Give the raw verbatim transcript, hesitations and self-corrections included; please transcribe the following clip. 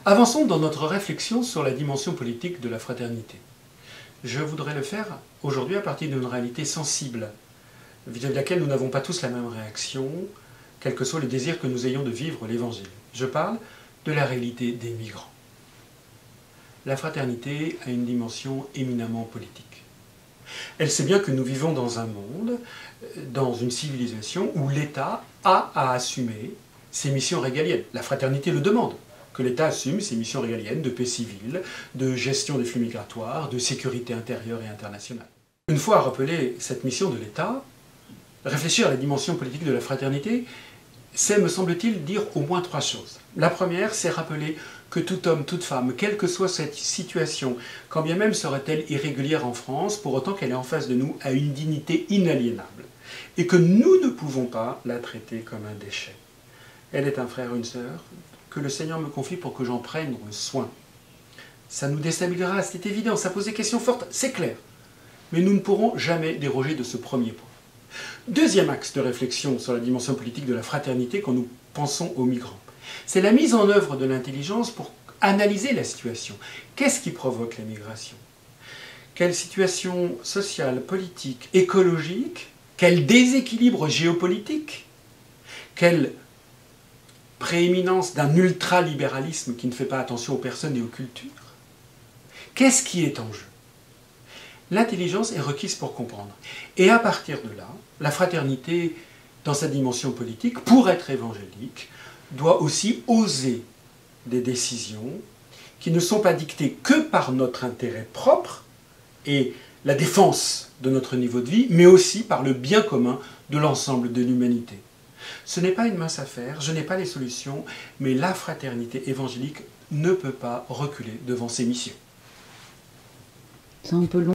Avançons dans notre réflexion sur la dimension politique de la fraternité. Je voudrais le faire aujourd'hui à partir d'une réalité sensible, vis-à-vis de laquelle nous n'avons pas tous la même réaction, quel que soit le désir que nous ayons de vivre l'Évangile. Je parle de la réalité des migrants. La fraternité a une dimension éminemment politique. Elle sait bien que nous vivons dans un monde, dans une civilisation où l'État a à assumer ses missions régaliennes. La fraternité le demande, que l'État assume ses missions régaliennes de paix civile, de gestion des flux migratoires, de sécurité intérieure et internationale. Une fois rappelé cette mission de l'État, réfléchir à la dimension politique de la fraternité, c'est, me semble-t-il, dire au moins trois choses. La première, c'est rappeler que tout homme, toute femme, quelle que soit cette situation, quand bien même serait-elle irrégulière en France, pour autant qu'elle est en face de nous, a une dignité inaliénable, et que nous ne pouvons pas la traiter comme un déchet. Elle est un frère ou une sœur que le Seigneur me confie pour que j'en prenne soin. Ça nous déstabilisera, c'est évident, ça pose des questions fortes, c'est clair. Mais nous ne pourrons jamais déroger de ce premier point. Deuxième axe de réflexion sur la dimension politique de la fraternité quand nous pensons aux migrants. C'est la mise en œuvre de l'intelligence pour analyser la situation. Qu'est-ce qui provoque la migration? Quelle situation sociale, politique, écologique? Quel déséquilibre géopolitique? Quelle prééminence d'un ultralibéralisme qui ne fait pas attention aux personnes et aux cultures? Qu'est-ce qui est en jeu? L'intelligence est requise pour comprendre. Et à partir de là, la fraternité, dans sa dimension politique, pour être évangélique, doit aussi oser des décisions qui ne sont pas dictées que par notre intérêt propre et la défense de notre niveau de vie, mais aussi par le bien commun de l'ensemble de l'humanité. Ce n'est pas une mince affaire, je n'ai pas les solutions, mais la fraternité évangélique ne peut pas reculer devant ses missions. C'est un peu long.